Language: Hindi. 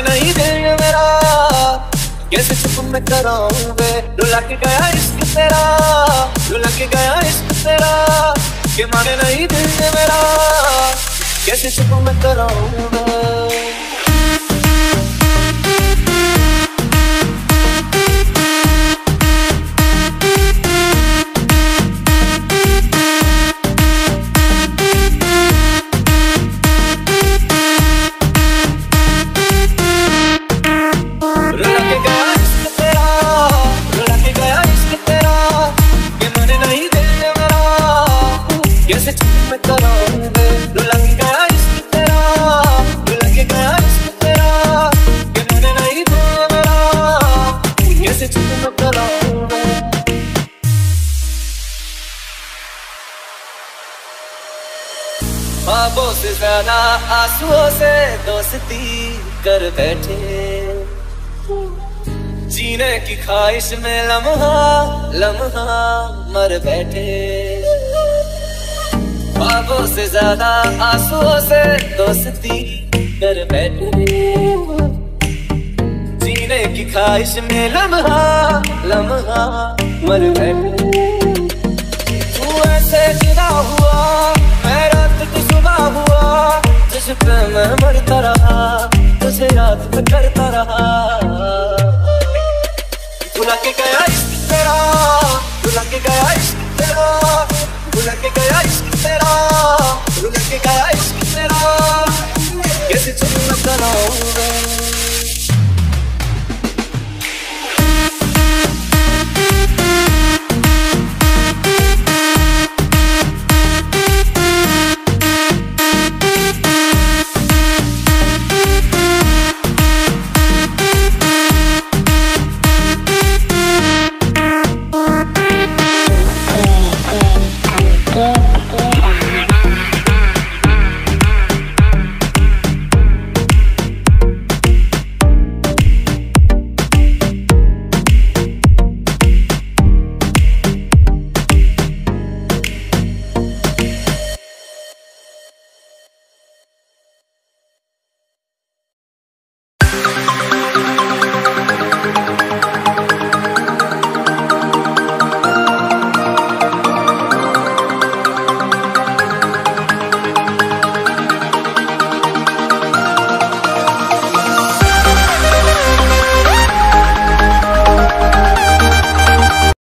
माने नहीं दिल ये मेरा, कैसे चुप मैं कराऊं वे। रुला के गया इश्क तेरा, रुला के गया इश्क तेरा, के माने नहीं दिल ये मेरा, कैसे चुप मैं कराऊं वे। ख्वाबों से ज्यादा आंसुओं से दोस्ती कर बैठे, जीने की ख्वाहिश में लम्हा लम्हा मर बैठे। ख्वाबों से ज्यादा आंसुओं से दोस्ती कर बैठे, जीने की ख्वाहिश में लम्हा लम्हा मर बैठे। तू ऐसे जुदा हुआ, मैं रात की सुबह हुआ, जिस पे मैं मरता रहा, तुझे याद पे करता रहा। रुला के गया इश्क तेरा, रुला के गया इश्क तेरा, रुला के गया इश्क तेरा, रुला के गया इश्क तेरा, कैसे चुप मैं कराऊं।